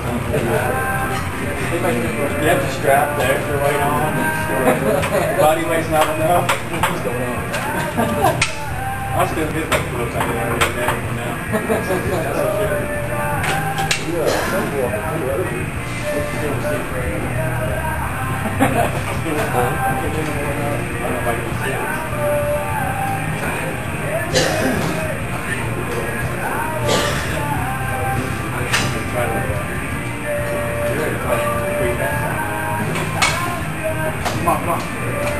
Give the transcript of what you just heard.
You have to strap the extra weight on. Body weight's not enough. What's going on? I'm still getting like the looks I did the other day, you know? That's for sure. Come on, come on.